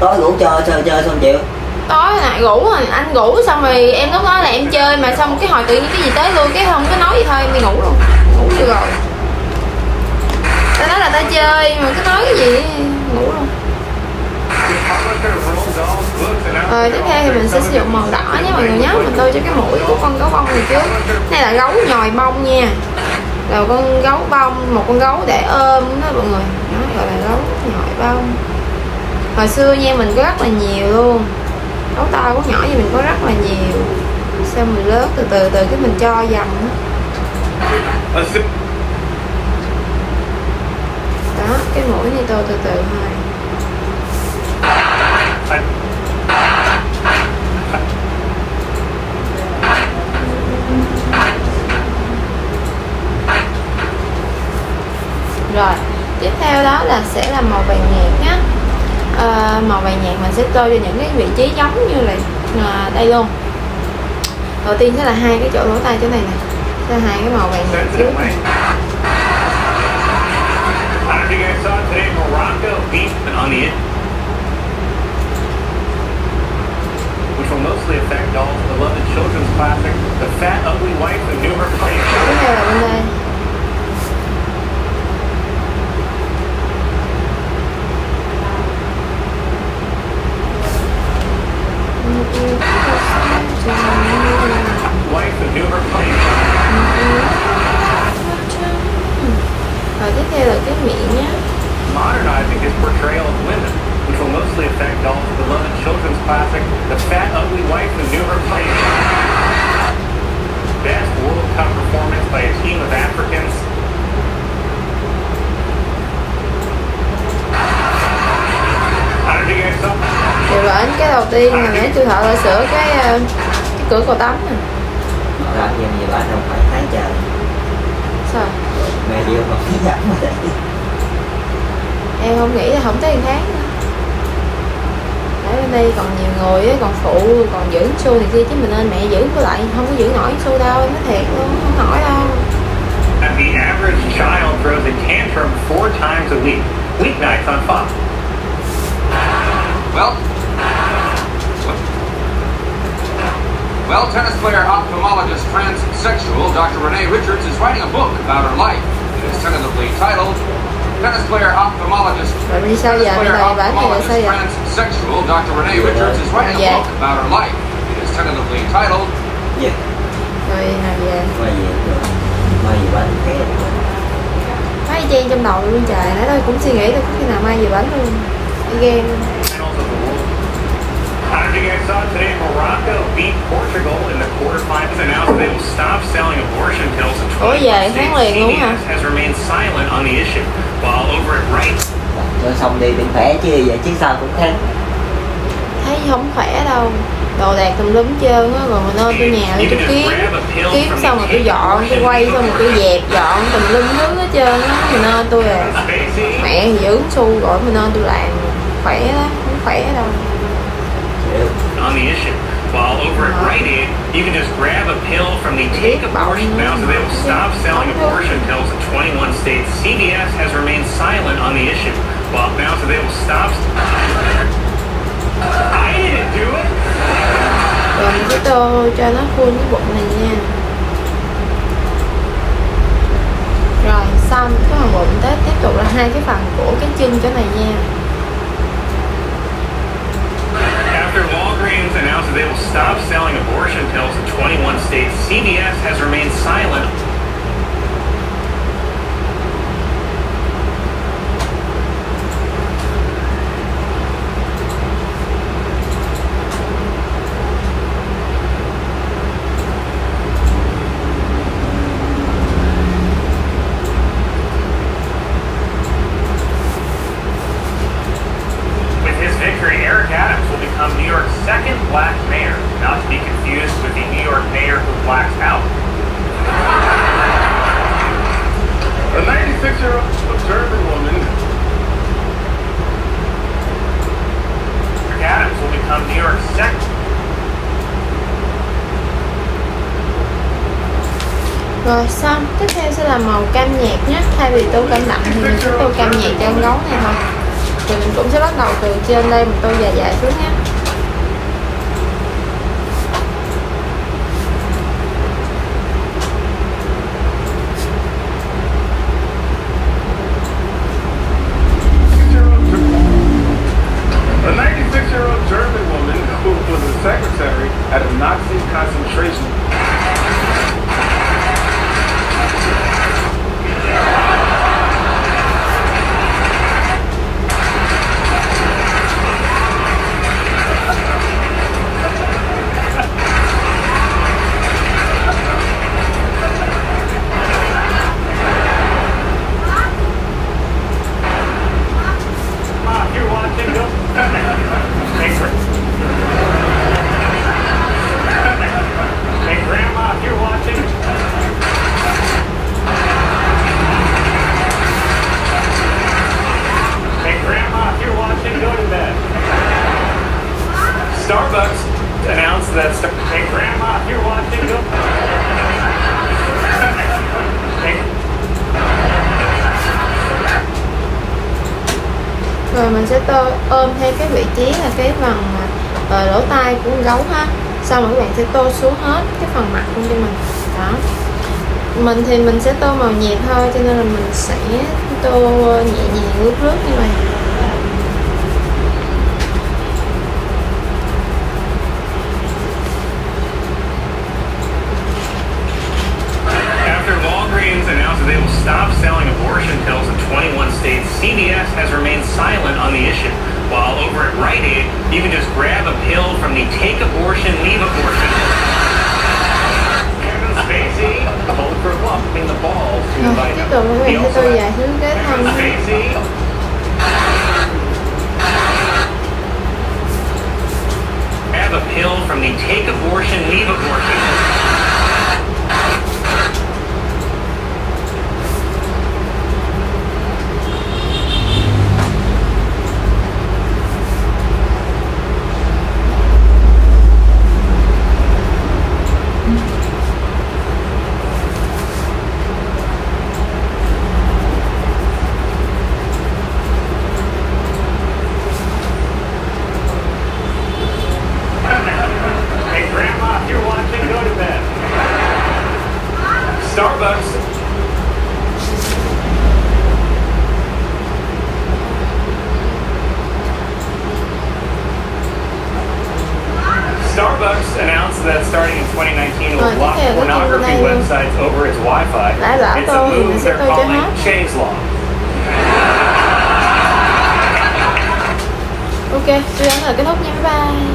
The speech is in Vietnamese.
Tối ngủ chơi xong chịu. Tối này ngủ rồi anh ngủ xong rồi em lúc đó là em chơi mà xong cái hồi tự nhiên cái gì tới luôn cái không có nói gì thôi em đi ngủ luôn. Ngủ được rồi. Tao nói là tao chơi mà cứ nói cái gì ngủ luôn. Rồi tiếp theo thì mình sẽ sử dụng màu đỏ nhé mọi người nhớ, mình tô cho cái mũi của con gấu bông này trước. Đây là gấu nhồi bông nha, là con gấu bông, một con gấu để ôm đó mọi người, nó gọi là gấu nhồi bông. Hồi xưa nha mình có rất là nhiều luôn, gấu to gấu nhỏ thì mình có rất là nhiều, xong mình lớn từ từ cái mình cho dầm đó, cái mũi này tô từ từ thôi. Rồi tiếp theo đó là sẽ là màu vàng nhạt nhé. Màu vàng nhạt mình sẽ tô cho những cái vị trí giống như là đây luôn. Đầu tiên sẽ là hai cái chỗ lỗ tai chỗ này nè, sẽ hai cái màu vàng nhạt trước. Which will mostly affect Dahl's beloved children's classic, The Fat Ugly Wife Who Knew Her Place. Tiếp theo là bên đây. Wife Who Knew Her Place. Rồi tiếp theo là cái miệng nhé. Modernizing his portrayal of women, which will mostly affect Dahl's beloved children's classic, The Fat Ugly Wife Who Knew Her Place. Best World Cup performance by a team of Africans. How did you guys up? Thì bởi cái đầu tiên là nãy tôi thợ là sửa cái cửa cầu tắm nè. Làm gì mà bà không phải thấy trời. Sao? Mẹ yêu mà khí dẫn mà đấy. Em không nghĩ là không tới 1 tháng nữa. Ở bên đây còn nhiều người ấy, còn phụ còn giữ xu này kia chứ mình nên mẹ giữ với lại không có giữ nổi xu đâu, em nói thiệt luôn, không nổi đâu. And the average child throws a tantrum 4 times a week, weeknights on Fox. Well, tennis player, ophthalmologist, transsexual Dr. Renee Richards is writing a book about her life. It is tentatively titled Tennis player, ophthalmologist. Rồi đi sao giờ, đây là bán này là sao giờ? Transsexual Dr. Renee Richards is writing a book about her life. It is tentatively titled. Gì? Rồi nào về? Mai gì rồi? Mai gì bánh thế rồi? Mai chen trong đầu luôn trời, nãy tôi cũng suy nghĩ tôi có khi nào mai về bánh luôn. Đi ghen luôn. How did you guys saw today? Morocco beat Portugal in the quarterfinals and announced they will stop selling abortion pills in 20 states. CBS has remained silent on the issue, while over at Right. Rồi xong đi tìm khỏe chứ vậy chứ sao cũng khác. Thấy không khỏe đâu, đồ đạc tùm lum trơn á, rồi mình nên tôi nhà tôi kiếm xong rồi tôi dọn, tôi quay xong rồi tôi dẹp dọn tùm lum thứ hết trơn á, mình nên tôi là mẹ giữ xu rồi mình nên tôi làm khỏe đó, không khỏe đâu. On the issue, while over at Rite Aid, you can just grab a pill from the Take Abortion now, so they will stop selling abortion pills in 21 states. CBS has remained silent on the issue, while now so they will stop. I didn't do it. Rồi mình sẽ tô cho nó full cái bụng này nha. Rồi xong cái phần bụng tới tiếp tục là hai cái phần của cái chân chỗ này nha. After Walgreens announced that they will stop selling abortion pills in 21 states, CBS has remained silent. With his victory, Eric Adams will become New York's second black mayor, not to be confused with the New York mayor who blacks out. A 96-year-old observant woman. Eric Adams will become New York's second. Rồi xong, tiếp theo sẽ là màu cam nhạt nhé. Thay vì tô cam đậm thì mình sẽ tô cam nhạt cho con gấu này thôi. thì mình cũng sẽ bắt đầu từ trên đây mình tô dài dài xuống nhé. A 96-year-old German woman who was a secretary at a Nazi concentration Starbucks announced that. Hey, Grandma, if you're watching, go. Rồi mình sẽ ôm theo cái vị trí là cái phần lỗ tai của con gấu ha. Xong rồi các bạn sẽ tô xuống hết cái phần mặt luôn cho mình. Đó. Mình thì mình sẽ tô màu nhạt thôi, cho nên là mình sẽ tô nhẹ nhàng lướt như vậy. Announced that they will stop selling abortion pills in 21 states. CVS has remained silent on the issue. While over at Rite Aid, you can just grab a pill from the Take Abortion, Leave Abortion. Kevin Spacey told for lumping the balls to the Tiếp tục các bạn sẽ tô dài xuống cái thân. Spacey. Grab a pill from the Take Abortion, Leave Abortion. Starbucks announced that starting in 2019 will block pornography websites over its Wi-Fi. It's a move they're calling Shane's Law. Ok, tôi đã là kết thúc nha, bye bye.